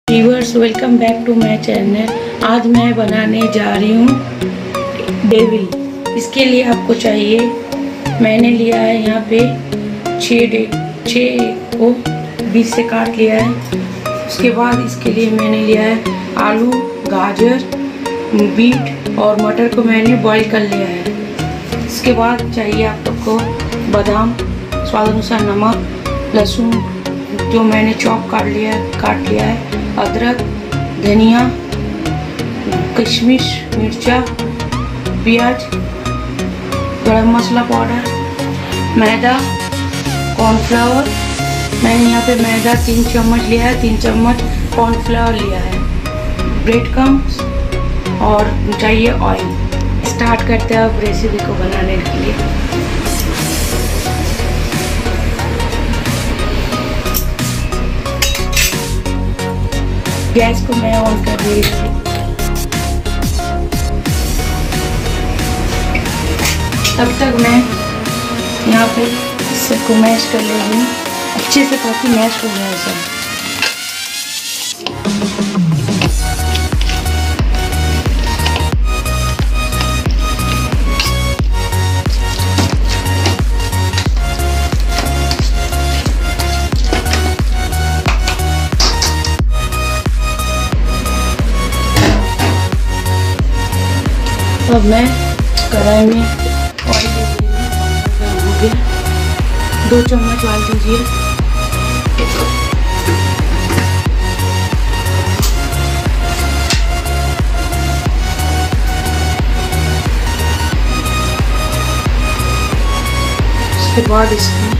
Viewers, welcome back to my channel. आज मैं बनाने जा रही हूँ डेविल। इसके लिए आपको चाहिए, मैंने लिया है यहाँ पे 6 को बीच से काट लिया है। उसके बाद इसके लिए मैंने लिया है आलू, गाजर, बीट और मटर को मैंने बॉईल कर लिया है। इसके बाद चाहिए आप लोग को बादाम, स्वाद अनुसार नमक, लहसुन जो मैंने चॉप काट लिया है, अदरक, धनिया, किशमिश, मिर्चा, प्याज, गरम मसाला पाउडर, मैदा, कॉर्नफ्लावर। मैंने यहाँ पे मैदा 3 चम्मच लिया है, 3 चम्मच कॉर्नफ्लावर लिया है, ब्रेड क्रम्स और चाहिए ऑयल। स्टार्ट करते हैं अब रेसिपी को बनाने के लिए। गैस को मैं ऑन कर रही हूँ। तब तक मैं यहाँ पे सबको मैश कर ले रही हूँ अच्छे से, ताकि मैश हो जाए सब। अब मैं कढ़ाई में ऑयल हो गया, 2 चम्मच डाल दीजिए। उसके बाद इसमें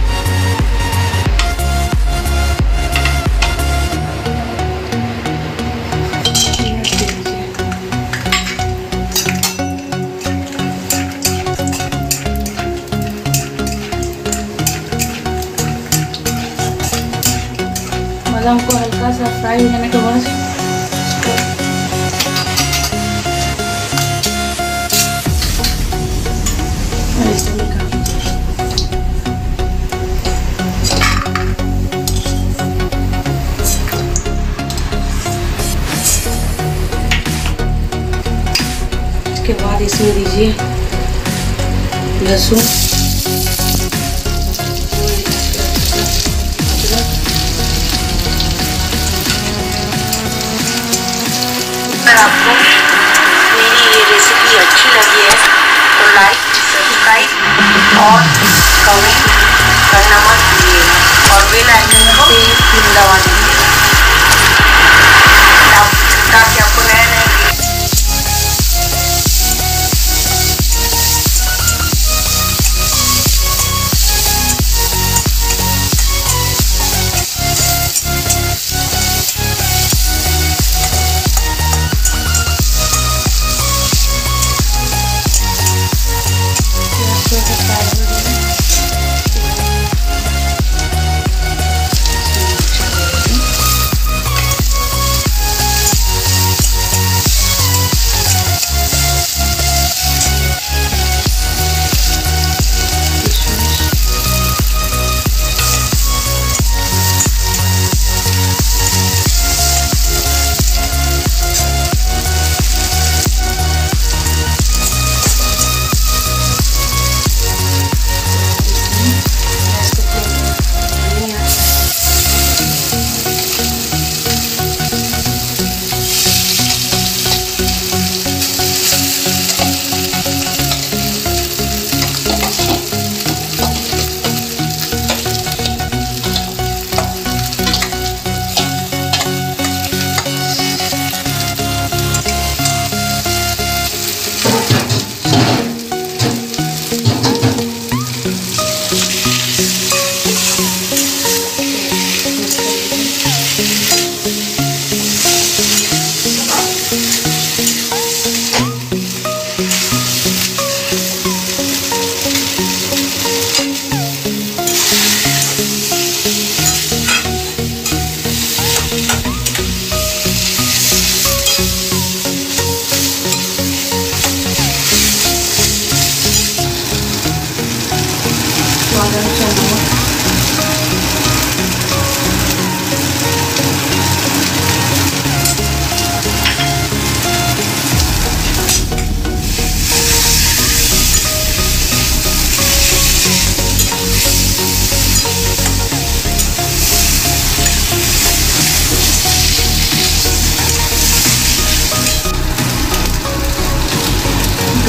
बादाम को हल्का सा फ्राई होने के बाद ऐसे निकाल दीजिए। इसके बाद इसमें दीजिए लहसुन, अगर आपको मेरी ये रेसिपी अच्छी लगी है तो लाइक, सब्सक्राइब और कमेंट करना मत भूलिएगा और बेल आइकन को दबा दीजिएगा ताकि आपको नए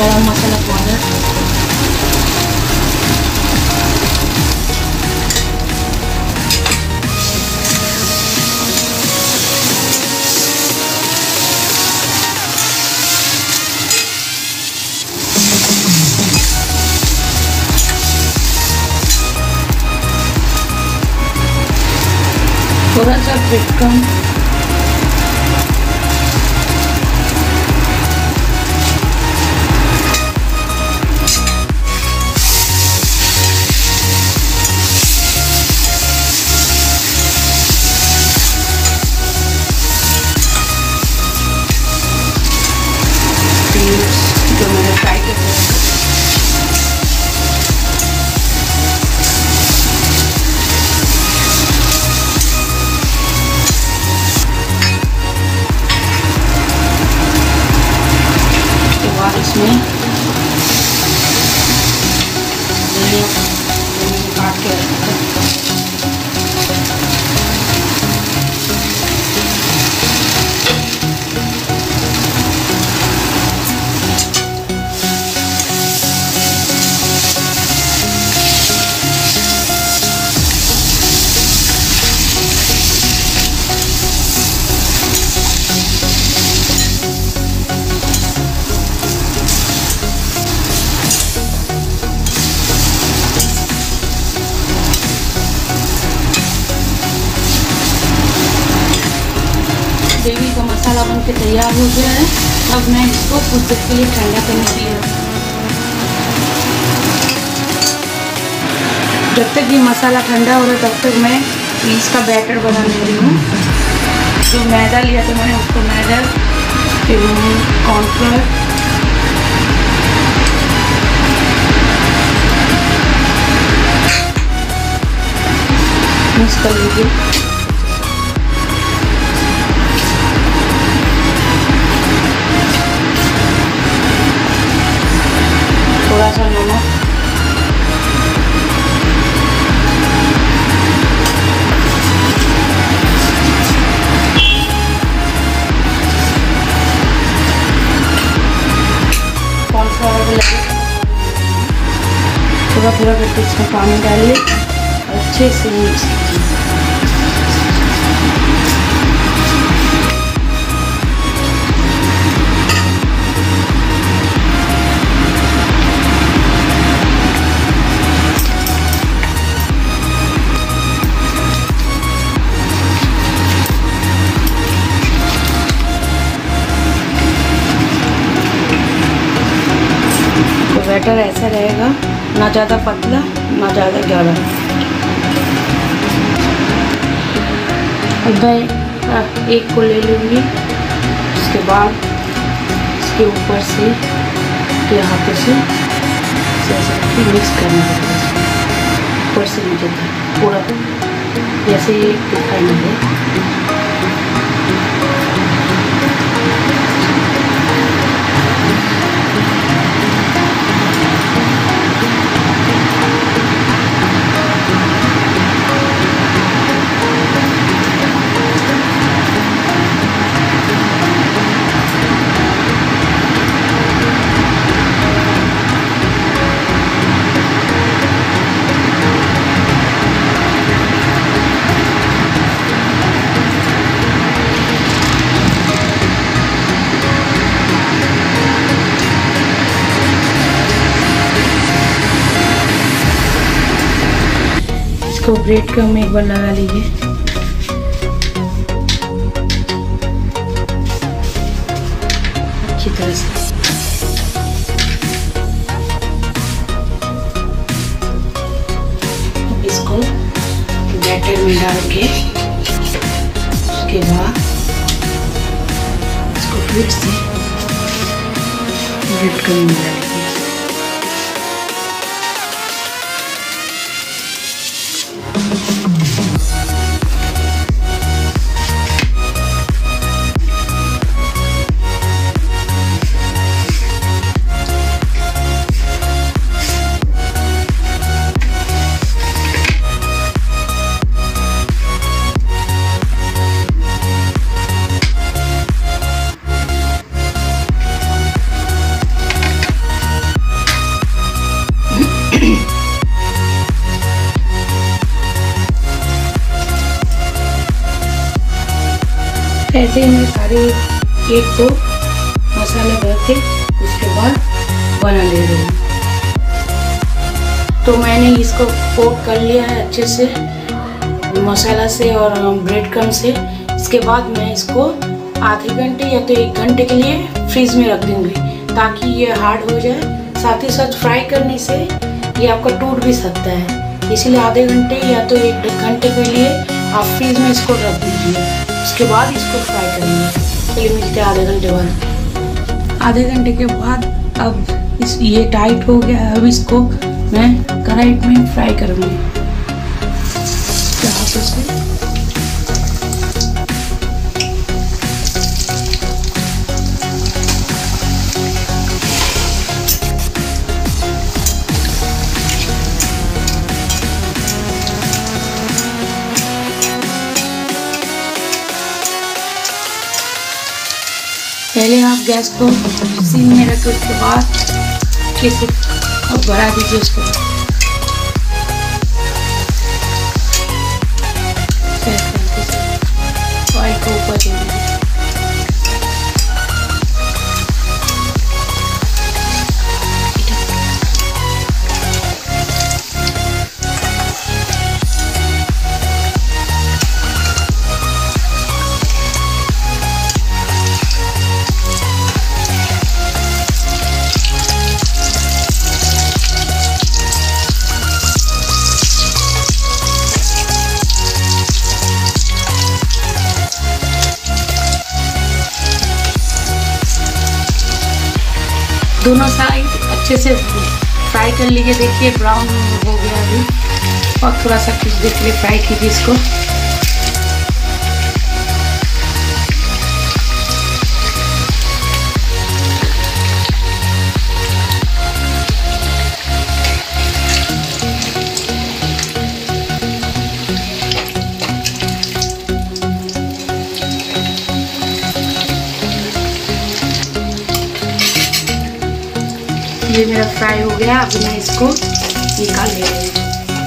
गरम मसाला पाउडर, थोड़ा सा ब्रेड जो मैंने फ्राई कर दिया। इसमें काट के रखा ग्रेवी का मसाला बन के तैयार हो गया है। अब मैं इसको कुछ देर के लिए ठंडा करने के लिए, जब तक ये मसाला ठंडा हो रहा है तब तक मैं इसका बैटर बना ले रही हूँ। जो मैदा लिया था मैंने, उसको मैदा, फिर कॉर्नफ्लोर, मिक्स कर लीजिए। थोड़ा सा नमक, कॉर्नफ्लोर लगे, थोड़ा थोड़ा करके इसमें पानी डालिए, अच्छे से मिक्स कीजिए। बैटर ऐसा रहेगा, ना ज़्यादा पतला ना ज़्यादा गाढ़ा। अब मैं एक को ले लूँगी, उसके बाद इसके ऊपर से के हाथों से ऐसे मिक्स करना पड़ेगा, ऊपर से नीचे तक पूरा, जैसे ये दिखाई नहीं दे। इसको ब्रेड क्रम्ब में एक बार लगा लीजिए। अच्छी तरह से इसको बैटर में डाल के, उसके बाद इसको फिर से ब्रेड क्रम्ब में डालिए। ऐसे ही मैं सारे केक को मसाला भर के उसके बाद बना ले रही हूँ। तो मैंने इसको कोट कर लिया है अच्छे से मसाला से और ब्रेड क्रम्ब से। इसके बाद मैं इसको आधे घंटे या तो 1 घंटे के लिए फ्रीज में रख दूँगी ताकि ये हार्ड हो जाए। साथ ही साथ फ्राई करने से ये आपका टूट भी सकता है, इसलिए आधे घंटे या तो 1 घंटे के लिए आप फ्रीज में इसको रख दीजिए। उसके बाद इसको फ्राई करेंगे। चलिए मिलते हैं आधे घंटे बाद। आधे घंटे के बाद अब ये टाइट हो गया है। अब इसको मैं कढ़ाई में फ्राई करूँगी। पहले आप गैस को सिम में रखें, उसके बाद कैसे और बढ़ा दीजिए उसको। ऑयल को ऊपर दे दीजिए। दोनों साइड अच्छे से फ्राई कर लीजिए। देखिए ब्राउन हो गया अभी, और थोड़ा सा कुछ देर के लिए फ्राई कीजिए इसको। ये मेरा फ्राई हो गया। अब मैं इसको निकाल ले रही हूँ।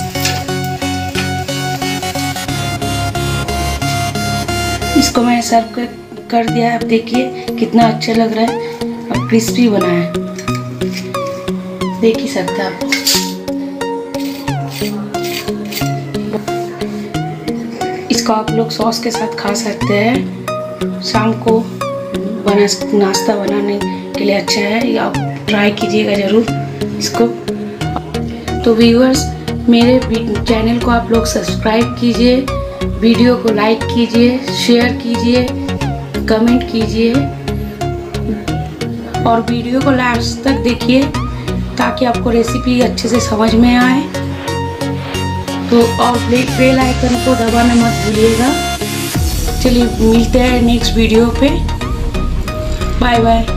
इसको मैंने सर्व कर दिया है। अब देखिए कितना अच्छा लग रहा है और क्रिस्पी बना है, देख ही सकते हैं आप। इसको आप लोग सॉस के साथ खा सकते हैं। शाम को नाश्ता बनाने के लिए अच्छा है, या आप ट्राई कीजिएगा ज़रूर इसको। तो व्यूअर्स, मेरे चैनल को आप लोग सब्सक्राइब कीजिए, वीडियो को लाइक कीजिए, शेयर कीजिए, कमेंट कीजिए और वीडियो को लास्ट तक देखिए ताकि आपको रेसिपी अच्छे से समझ में आए। तो और बेल आइकन को दबाना मत भूलिएगा। चलिए मिलते हैं नेक्स्ट वीडियो पे। Bye bye.